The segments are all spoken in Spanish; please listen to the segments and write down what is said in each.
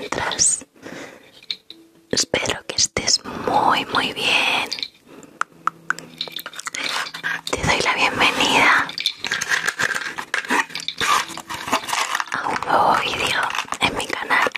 encuentras? Espero que estés muy bien. Te doy la bienvenida a un nuevo vídeo en mi canal.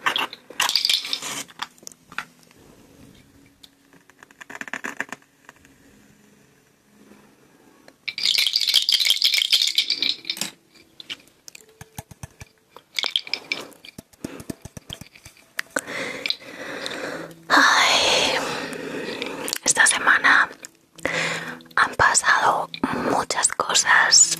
Esta semana han pasado muchas cosas,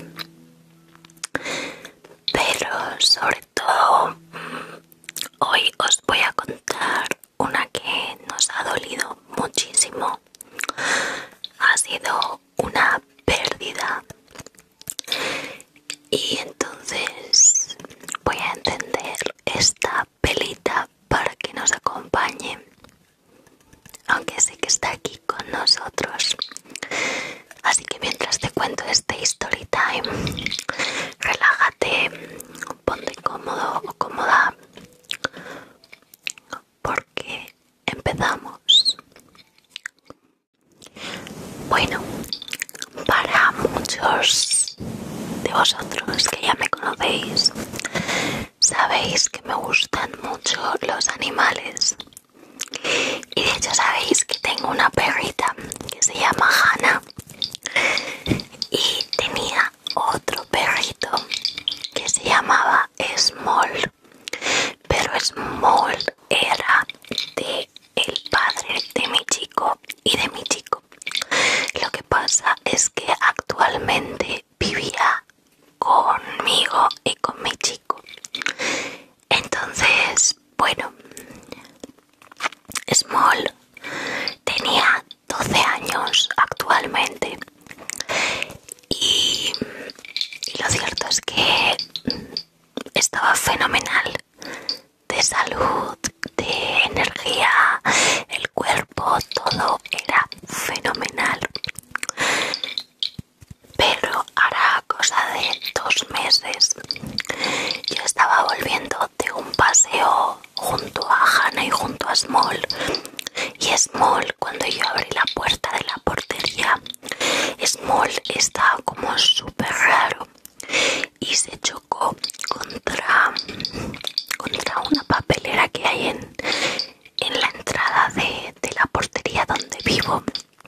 pero sobre todo hoy os voy a contar una que nos ha dolido muchísimo. Ha sido una pérdida y entonces voy a encender esta velita para que nos acompañe, aunque sé que está aquí con nosotros. Así que mientras te cuento este story time, relájate, ponte cómodo o cómoda, porque empezamos. Bueno, para muchos de vosotros que ya me conocéis, sabéis que me gustan mucho los animales. Y de hecho sabéis que tengo una perrita que se llama Hannah. Y tenía otro perrito que se llamaba Small. Pero Small era de el padre de mi chico y de mi chico. Lo que pasa es que actualmente vivía conmigo y con mi chico. Entonces, bueno, Small tenía 12 años actualmente y lo cierto es que estaba fenomenal de salud, de energía, el cuerpo, todo era fenomenal. Pero hará cosa de 2 meses yo estaba volviendo de un paseo junto a Hannah y junto a Small. Y Small, cuando yo abrí la puerta de la portería, Small estaba como súper raro y se chocó contra una papelera que hay en la entrada de la portería donde vivo.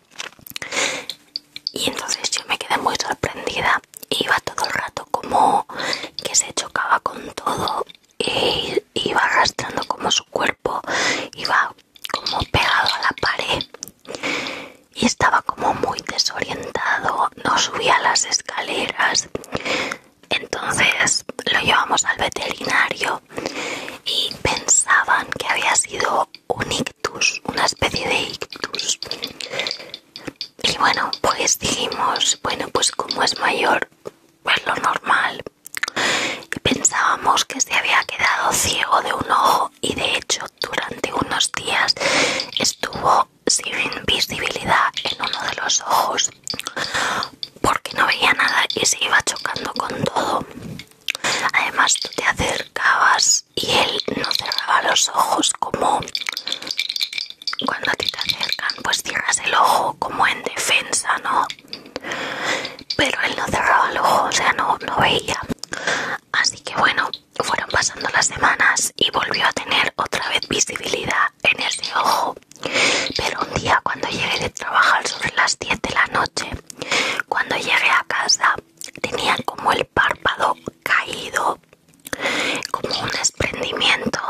Y entonces yo me quedé muy sorprendida. Iba todo el rato como que se chocaba con todo e iba arrastrando como su cuerpo, iba como pegado a la pared y estaba como muy desorientado, no subía las escaleras. Entonces lo llevamos al veterinario y pensaban que había sido un ictus, una especie de ictus. Y bueno, pues dijimos, bueno, pues como es mayor, pues lo normal. Y pensábamos que se había quedado ciego de un ojo y de hecho durante unos días estuvo sin visibilidad en uno de los ojos porque no veía nada y se iba chocando con todo. Además tú te acercabas y él no cerraba los ojos, como cuando a ti te acercan pues cierras el ojo como en defensa, ¿no? Pero él no cerraba el ojo, o sea, no veía. Así que bueno, fueron pasando las semanas y volvió a tener otra vez visibilidad en ese ojo. Pero un día cuando llegué de trabajar sobre las 10 de la noche, cuando llegué a casa tenía como el párpado caído, como un desprendimiento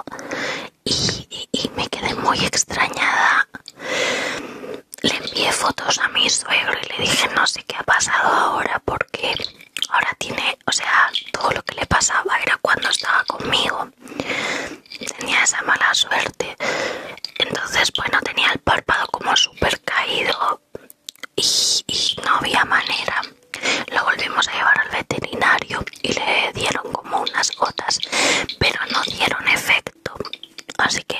y me quedé muy extrañada. Le envié fotos a mi suegro y le dije no sé qué ha pasado ahora, porque ahora tiene, o sea, todo lo que le pasaba era cuando estaba conmigo. Tenía esa mala suerte. Entonces, bueno, tenía el párpado como súper caído y no había manera. Lo volvimos a llevar al veterinario y le dieron como unas gotas, pero no dieron efecto. Así que,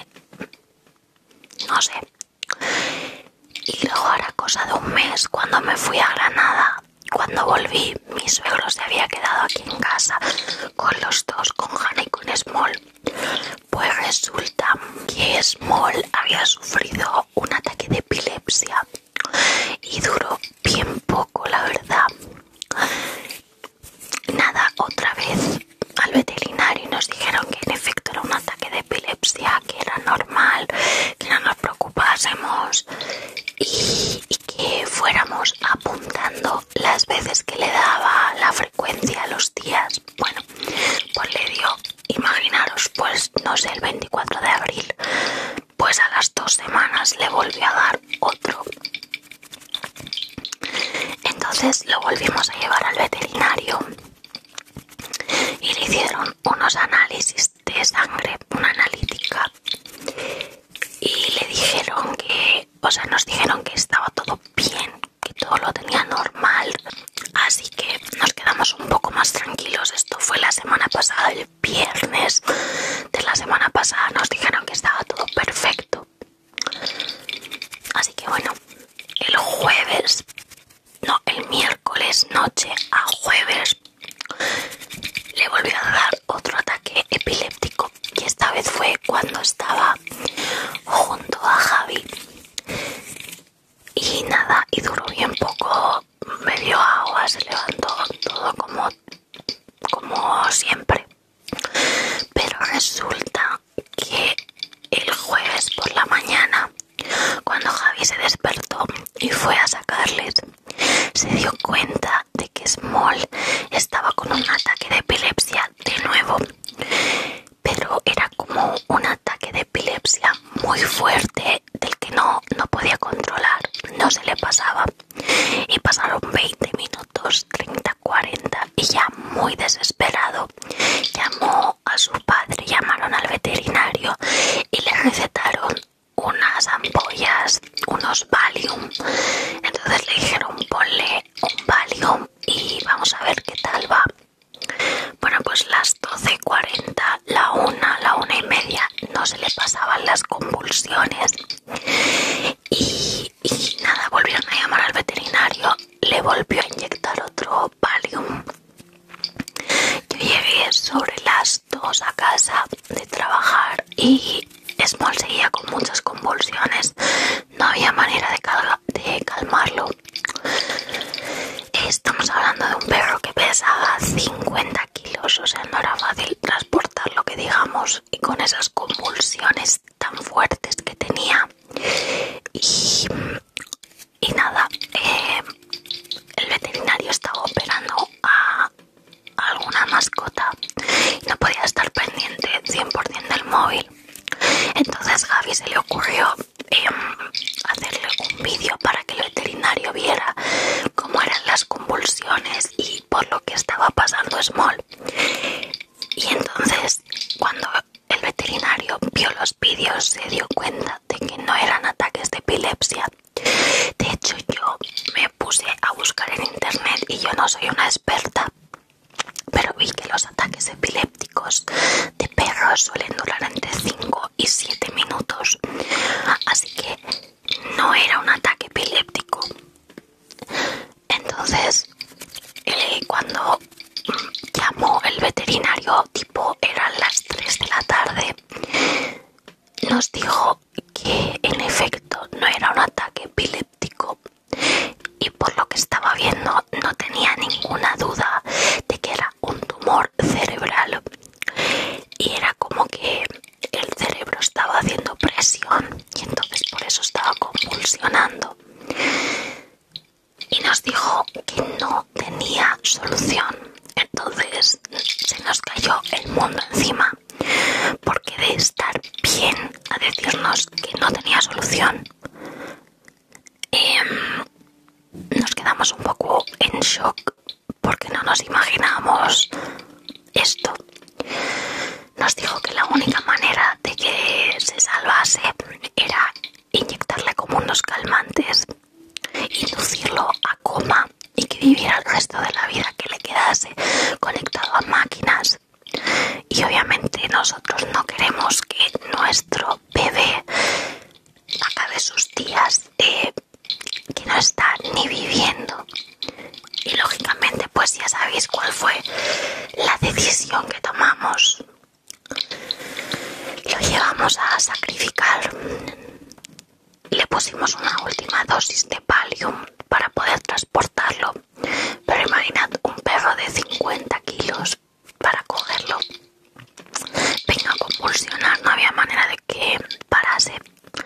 no sé. Y luego hará cosa de un mes, cuando me fui a Granada, cuando volví, mi suegro se había quedado aquí en casa con los dos, con Hannah y con Small. Pues resulta que Small había sufrido un ataque de epilepsia y duró bien poco, la verdad. Nada, otra vez al veterinario y nos dijeron que en efecto era un ataque de epilepsia, que era normal, que no nos preocupásemos y que fuéramos apuntando las veces que le daba, la frecuencia, los días. Bueno, pues le dio, imaginaros, pues no sé, el 24 de abril, pues a las 2 semanas le volvió a dar otro. Entonces lo volvimos a llevar al veterinario y le hicieron unos análisis de sangre, una analítica, y le dijeron que, o sea, nos dijeron que estaba todo bien, que todo lo tenía normal, así que nos quedamos un poco más tranquilos. Esto fue la semana pasada, el viernes de la semana pasada nos dijeron que estaba todo perfecto. Así que bueno, el miércoles noche a jueves le volvió a dar otro ataque epiléptico y esta vez fue cuando estaba junto a Javi. Y nada, y duró bien poco, bebió agua, se levantó todo como siempre. Pero resulta que el jueves por la mañana, cuando Javi se despertó y fue a sacarles, se dio cuenta de que Small estaba con un ataque de epilepsia de nuevo, pero era como un ataque de epilepsia muy fuerte del que no podía controlar, no se le pasaba. Y pasaron 20 minutos, 30, 40 y ya muy desesperado llamó a su padre, llamaron al veterinario y le recetaron unas ampollas, unos Valium. Entonces le dijeron ponle un Valium y vamos a ver qué tal va. Bueno, pues las 12:40, la 1:30 no se le pasaban las convulsiones y nada, volvieron a llamar al veterinario, le volvió a inyectar otro Valium. Yo llegué sobre las 2 a casa de trabajar y Small seguía con muchas convulsiones, no había manera de calmarlo. Estamos hablando de un perro que pesaba 50 kilos, o sea, no era fácil transportarlo, que digamos, y con esas convulsiones tan fuertes que tenía. Y nada, el veterinario estaba operando a alguna mascota y no podía estar pendiente 100% del móvil. Entonces a Javi se le ocurrió hacerle un vídeo para que el veterinario viera cómo eran las convulsiones y por lo que estaba pasando Small. Y entonces cuando el veterinario vio los vídeos se dio cuenta de que no eran ataques de epilepsia. De hecho yo me puse a buscar en internet y yo no soy una experta, pero vi que los ataques epilépticos de perros suelen durar entre 5 y 7 minutos, así que no era un ataque epiléptico. Entonces cuando llamó el veterinario, tipo eran las 3 de la tarde, nos dijo que en efecto no era un ataque epiléptico y por lo que estaba viendo no tenía ninguna duda de que era un tumor cerebral y era como que el cerebro estaba haciendo presión y entonces por eso estaba convulsionando. Y nos dijo que no tenía solución. Entonces se nos cayó el mundo encima, porque de estar bien a decirnos que no tenía solución, nos quedamos un poco en shock porque no nos imaginábamos esto. Nos dijo que la única manera de que se salvase era inyectarle como unos calmantes, inducirlo a coma y que viviera el resto de la vida que le quedase conectado a máquinas. Y obviamente nosotros no queremos que nuestro bebé acabe sus días que no está ni viviendo. Y lógicamente pues ya sabéis cuál fue la decisión que tomamos. pusimos una última dosis de Valium para poder transportarlo. Pero imaginad un perro de 50 kilos para cogerlo. Venga a convulsionar, no había manera de que parase.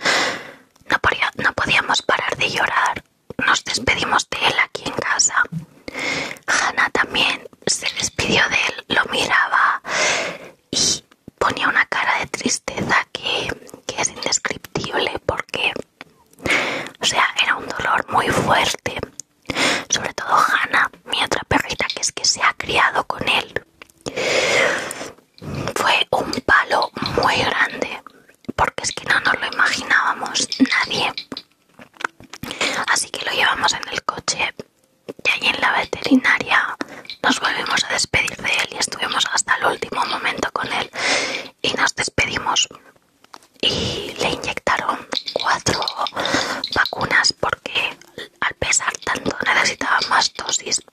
No podíamos parar de llorar. Nos despedimos de él aquí en casa. Hannah también se despidió de él, lo miraba y ponía una cara de tristeza que es indescriptible porque, o sea, era un dolor muy fuerte. Sobre todo Hannah, mi otra perrita, que es que se ha criado con él. Fue un palo muy grande porque es que no nos lo imaginábamos nadie. Así que lo llevamos en el coche y allí en la veterinaria nos volvimos a despedir de él y estuvimos hasta el último momento con él y nos despedimos y le inyectaron 4 vacunas porque al pesar tanto necesitaba más dosis.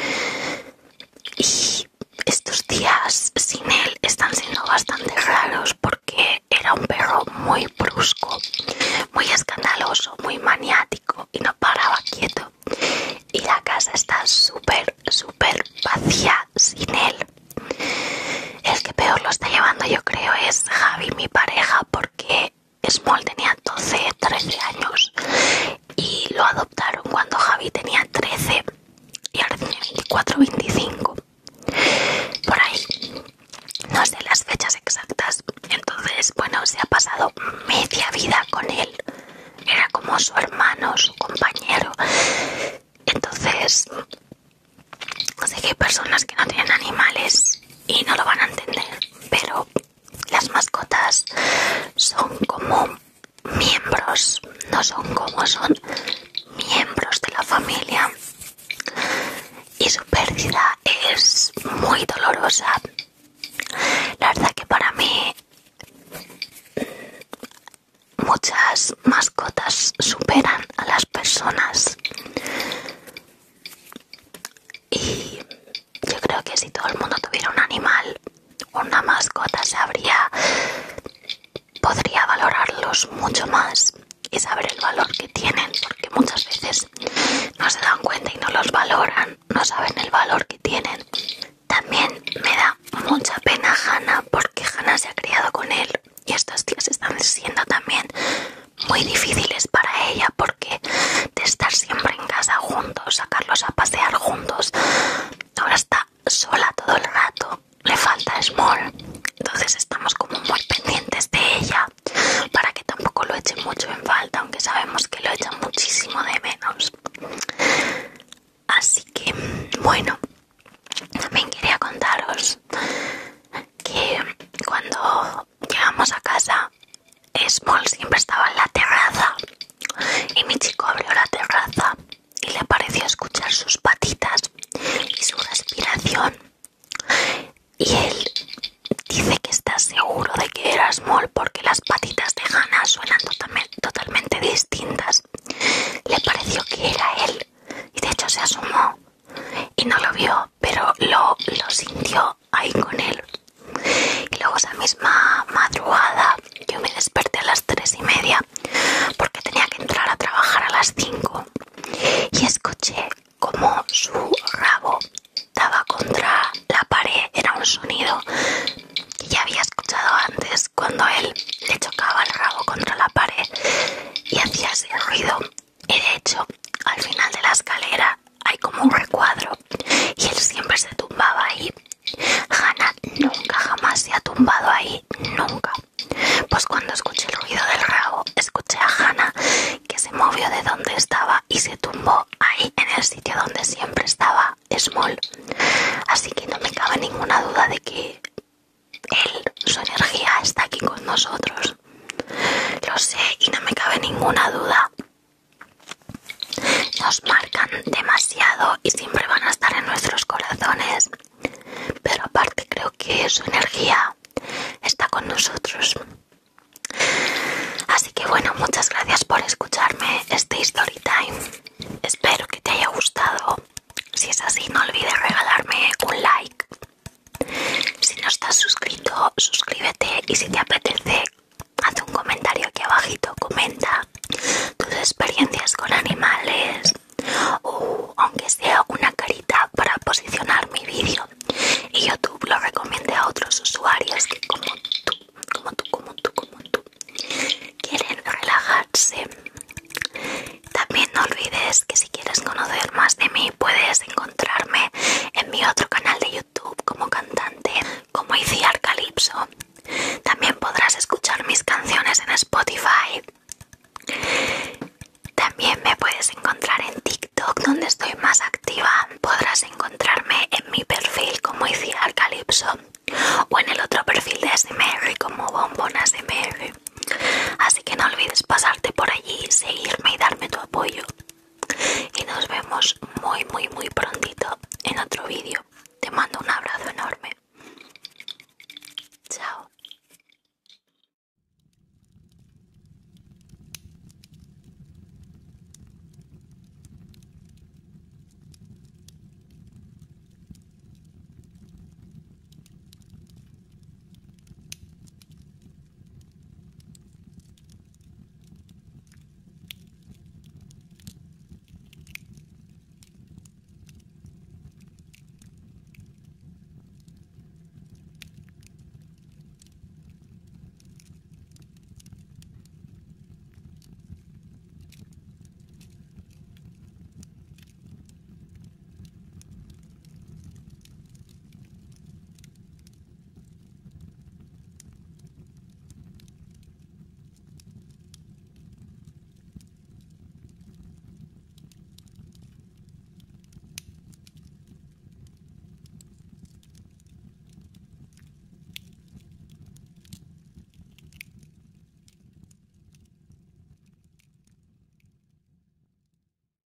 Y estos días sin él están siendo bastante raros porque era un perro muy brusco, muy escandaloso, muy maniático y no paraba quieto. Y la casa está súper vacía sin él. El que peor lo está llevando, yo creo, es Javi, mi pareja, porque Small tenía 13 años y lo adoptaron cuando Javi tenía 13 y ahora tiene 24, 25. Por ahí, no sé las fechas exactas. Entonces, bueno, se ha pasado media vida con él. Era como su hermano, su compañero. Entonces, sé que hay personas que no tienen animales y no lo van a entender, pero las mascotas son como miembros, no son como son miembros de la familia. Y su pérdida es muy dolorosa. La verdad que para mí muchas mascotas superan a las personas. Y yo creo que si todo el mundo tuviera un animal, una mascota, podría valorarlos mucho más y saber el valor que tienen, porque muchas veces no se dan cuenta y no los valoran, no saben el valor que tienen. También me da mucha pena Hannah, porque Hannah se ha criado con él y estos días están siendo también muy difíciles para ella, porque de estar siempre en casa juntos, sacarlos a pasear juntos, ahora está sola todo el rato, le falta Small. Entonces estamos como muy pendientes de ella para que tampoco lo eche mucho en falta, aunque sabemos que lo echa muchísimo de menos. Así que, bueno, también quería contaros que cuando llegamos a casa, Small siempre estaba en la terraza y mi chico abrió la terraza y le pareció escuchar sus patitas y su respiración. Y él dice que está seguro de que era Small porque las patitas de Hannah suenan totalmente distintas. Le pareció que era él y de hecho se asomó y no lo vio, pero lo sintió ahí con él. Y luego esa misma madrugada yo me desperté a las 3:30 porque tenía que entrar a trabajar a las 5 y escuché como su rabo daba contra la pared. Era un sonido que ya había escuchado antes cuando él le chocaba el rabo contra la pared y hacía ese ruido. Y de hecho, al final de la escalera hay como un recuadro y él siempre se tumbaba ahí. Hannah nunca jamás se ha tumbado ahí, nunca. Pues cuando escuché el ruido del rabo, escuché a Hannah que se movió de donde estaba y se tumbó ahí en el sitio donde siempre estaba Small. Así que no me cabe ninguna duda de que su energía está aquí con nosotros. Lo sé y no me cabe ninguna duda. Nos marcan demasiado y siempre van a estar en nuestros corazones. Pero aparte creo que su energía está con nosotros. Así que bueno, muchas gracias por escucharme este Story Time. Espero que te haya gustado. Si es así, no olvides regalarme un like. Si no estás suscrito, suscríbete y si te apetece, haz un comentario aquí abajito, comenta tus experiencias con animales o aunque sea una carita para posicionar mi vídeo y YouTube lo recomiende a otros usuarios que como tú quieren relajarse. También no olvides que si quieres conocer más de mí puedes encontrarme en mi otro canal de YouTube como cantante, como Iciar Calypso. También podrás escuchar mis canciones en Spotify. También me puedes encontrar en TikTok, donde estoy más activa. Podrás encontrarme en mi perfil como Iciar Calypso o en el otro perfil de ASMR como Bombón ASMR. Así que no olvides pasarte por allí, seguirme y darme tu apoyo.